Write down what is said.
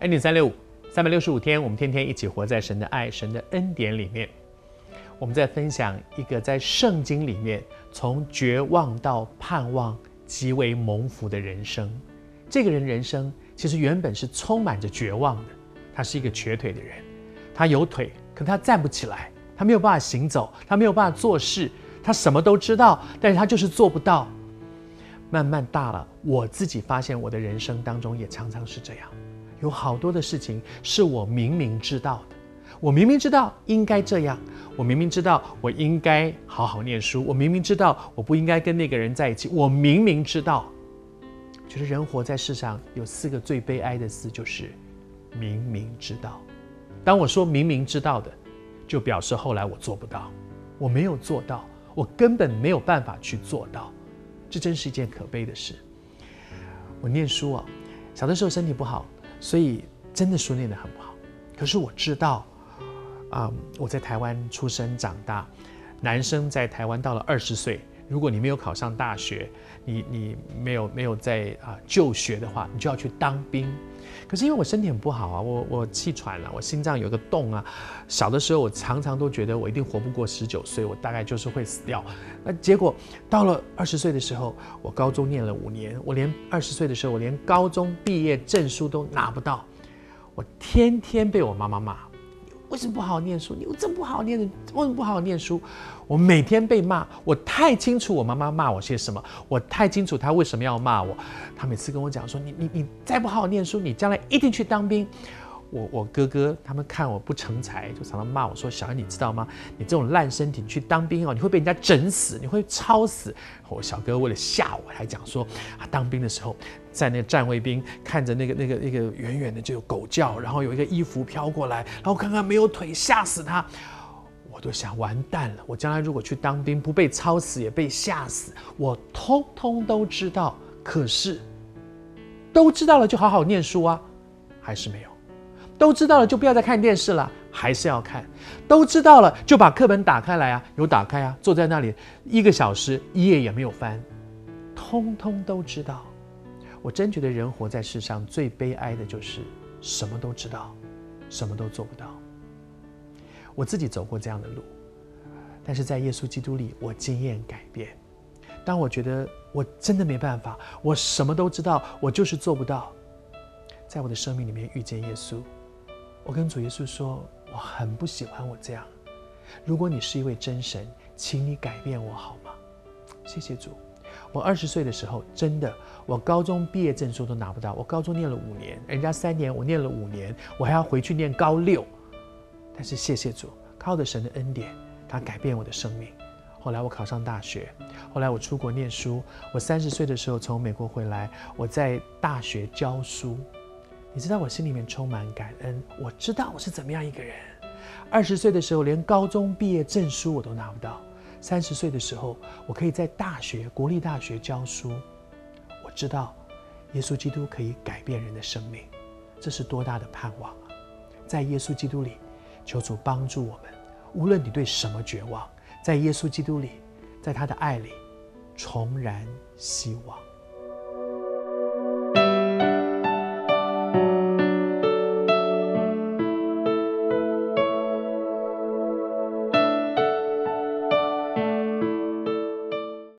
恩典365，365天，我们天天一起活在神的爱、神的恩典里面。我们在分享一个在圣经里面从绝望到盼望极为蒙福的人生。这个人生其实原本是充满着绝望的，他是一个瘸腿的人，他有腿，可他站不起来，他没有办法行走，他没有办法做事，他什么都知道，但是他就是做不到。慢慢大了，我自己发现我的人生当中也常常是这样，有好多的事情是我明明知道的，我明明知道应该这样，我明明知道我应该好好念书，我明明知道我不应该跟那个人在一起，我明明知道。觉得人活在世上有4个最悲哀的事，就是明明知道。当我说明明知道的，就表示后来我做不到，我没有做到，我根本没有办法去做到。这真是一件可悲的事。我念书啊，小的时候身体不好，所以真的书念得很不好。可是我知道，我在台湾出生长大，男生在台湾到了20岁，如果你没有考上大学，你没有在就学的话，你就要去当兵。可是因为我身体很不好啊，我气喘了，我心脏有个洞啊。小的时候我常常都觉得我一定活不过19岁，我大概就是会死掉。那结果到了20岁的时候，我高中念了5年，我连20岁的时候，我连高中毕业证书都拿不到。我天天被我妈妈骂，为什么不好好念书？你这么不好好念，为什么不好好念书？我每天被骂，我太清楚我妈妈骂我些什么，我太清楚她为什么要骂我。她每次跟我讲说，你再不好好念书，你将来一定去当兵。我哥哥他们看我不成才，就常常骂我说：“小恩，你知道吗？你这种烂身体，你去当兵哦，你会被人家整死，你会超死。”我小哥为了吓我，还讲说当兵的时候，在那个站卫兵看着那个远远的就有狗叫，然后有一个衣服飘过来，然后看看没有腿，吓死他。我都想完蛋了，我将来如果去当兵，不被超死也被吓死，我通通都知道。可是都知道了就好好念书啊，还是没有。都知道了就不要再看电视了，还是要看。都知道了就把课本打开来啊，有打开啊，坐在那里1个小时1页也没有翻，通通都知道。我真觉得人活在世上最悲哀的就是什么都知道，什么都做不到。我自己走过这样的路，但是在耶稣基督里，我经验改变。当我觉得我真的没办法，我什么都知道，我就是做不到，在我的生命里面遇见耶稣，我跟主耶稣说，我很不喜欢我这样。如果你是一位真神，请你改变我好吗？谢谢主。我20岁的时候，真的，我高中毕业证书都拿不到。我高中念了5年，人家3年，我念了5年，我还要回去念高6。但是谢谢主，靠着神的恩典，他改变我的生命。后来我考上大学，后来我出国念书。我30岁的时候从美国回来，我在大学教书。你知道我心里面充满感恩，我知道我是怎么样一个人。20岁的时候连高中毕业证书我都拿不到，30岁的时候我可以在大学，国立大学教书。我知道耶稣基督可以改变人的生命，这是多大的盼望啊！在耶稣基督里，求主帮助我们，无论你对什么绝望，在耶稣基督里，在他的爱里重燃希望。